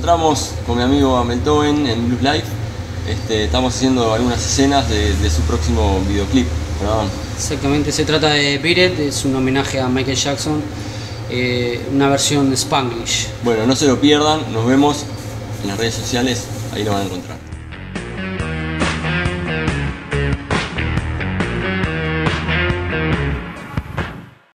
encontramos con mi amigo Beethoven en Blues Live. Estamos haciendo algunas escenas de su próximo videoclip, ¿verdad? Exactamente, se trata de Beat It, es un homenaje a Michael Jackson, una versión Spanglish. Bueno, no se lo pierdan, nos vemos en las redes sociales, ahí lo van a encontrar.